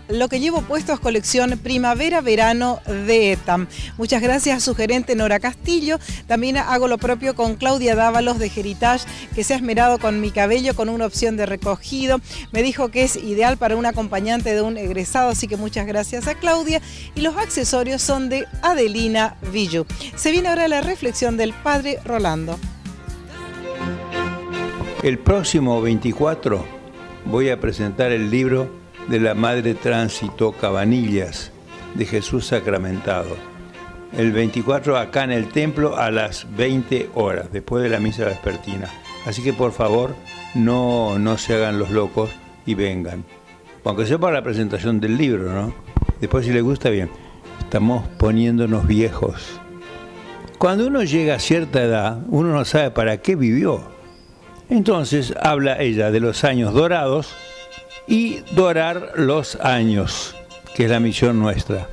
Lo que llevo puesto es colección primavera-verano de ETAM. Muchas gracias, sugerente Nora Castillo. También hago lo propio con Claudia Dávalos de Heritage, que se ha esmerado con mi cabello con una opción de recogido. Me dijo que es ideal para un acompañante de un egresado, así que muchas gracias a Claudia. Y los accesorios son de Adelina Villú. Se viene ahora la reflexión del padre Rolando. El próximo 24 voy a presentar el libro de la Madre Tránsito Cabanillas, de Jesús Sacramentado. El 24 acá en el templo a las 20 horas, después de la misa vespertina. Así que por favor, no se hagan los locos y vengan. Aunque sea para la presentación del libro, ¿no? Después si les gusta, bien. Estamos poniéndonos viejos. Cuando uno llega a cierta edad, uno no sabe para qué vivió. Entonces habla ella de los años dorados y dorar los años, que es la misión nuestra.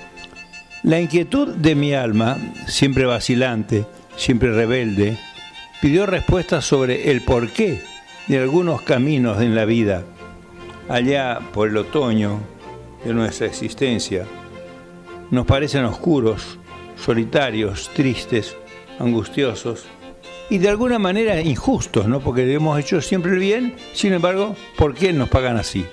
La inquietud de mi alma, siempre vacilante, siempre rebelde, pidió respuestas sobre el porqué de algunos caminos en la vida, allá por el otoño de nuestra existencia. Nos parecen oscuros, solitarios, tristes, angustiosos y de alguna manera injustos, ¿no? Porque hemos hecho siempre el bien, sin embargo, ¿por qué nos pagan así?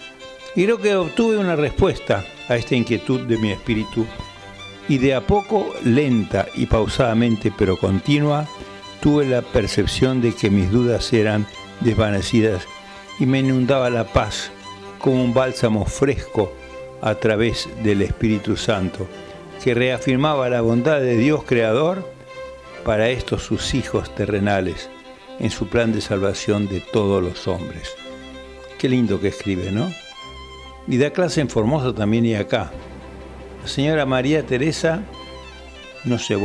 Y creo que obtuve una respuesta a esta inquietud de mi espíritu y de a poco, lenta y pausadamente, pero continua, tuve la percepción de que mis dudas eran desvanecidas y me inundaba la paz como un bálsamo fresco a través del Espíritu Santo, que reafirmaba la bondad de Dios Creador para estos sus hijos terrenales, en su plan de salvación de todos los hombres. Qué lindo que escribe, ¿no? Y da clase en Formosa también y acá. La señora María Teresa, no sé,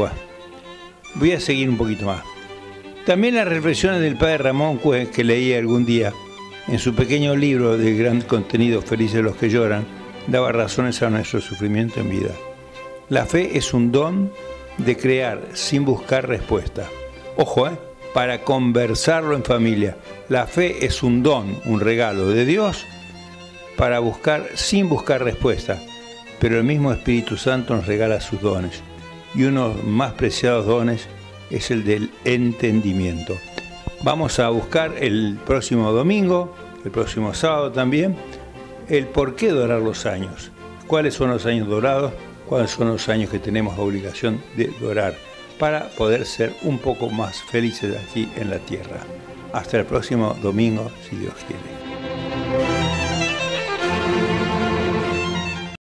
voy a seguir un poquito más. También las reflexiones del padre Ramón Cue, que leí algún día, en su pequeño libro de gran contenido, Felices los que lloran, daba razones a nuestro sufrimiento en vida. La fe es un don de crear sin buscar respuesta. Ojo, para conversarlo en familia. La fe es un don, un regalo de Dios para buscar sin buscar respuesta. Pero el mismo Espíritu Santo nos regala sus dones. Y uno de los más preciados dones es el del entendimiento. Vamos a buscar el próximo domingo, el próximo sábado también, el por qué dorar los años. ¿Cuáles son los años dorados? ¿Cuáles son los años que tenemos la obligación de dorar para poder ser un poco más felices aquí en la tierra? Hasta el próximo domingo, si Dios quiere.